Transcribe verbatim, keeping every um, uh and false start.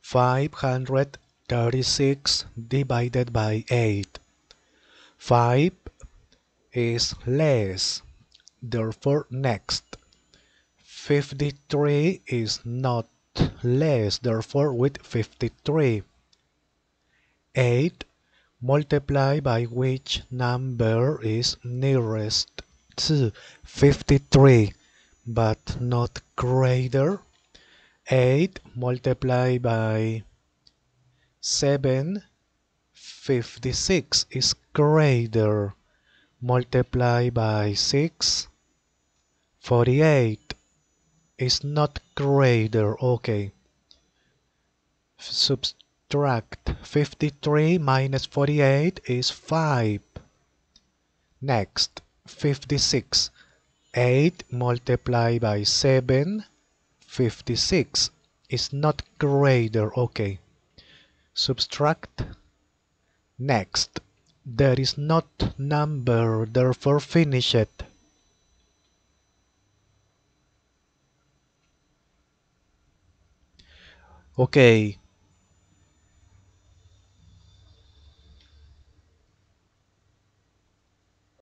five hundred thirty-six divided by eight. five is less, therefore next. fifty-three is not less, therefore with fifty-three. eight multiplied by which number is nearest to fifty-three but not greater. eight multiplied by seven, fifty-six is greater. Multiplied by six, forty-eight is not greater. Okay. Subtract fifty-three minus forty-eight is five. Next, fifty-six. eight multiplied by seven, fifty-six is not greater. Okay. Subtract. Next, there is not number, therefore finish it. Okay,